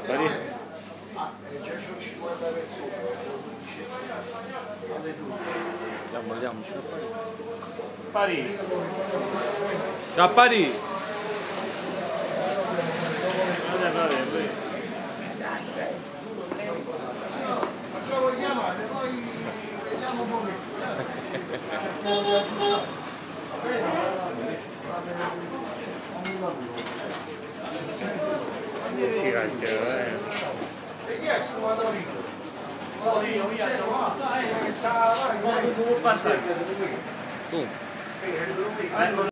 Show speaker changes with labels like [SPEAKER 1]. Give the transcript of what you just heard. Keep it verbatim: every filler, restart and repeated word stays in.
[SPEAKER 1] Ah, già sono cinquanta persone. Alle due.
[SPEAKER 2] Andiamo, andiamo, scappare.
[SPEAKER 3] Pari.
[SPEAKER 2] Scappari!
[SPEAKER 3] Vabbè, vabbè, vabbè.
[SPEAKER 1] Facciamo chiamare, poi vediamo come.
[SPEAKER 3] Che cacchio, eh.
[SPEAKER 1] E chi è sto Madorino? Oh, io mi sento qua. Che sta,
[SPEAKER 3] Come passare?
[SPEAKER 2] Tu.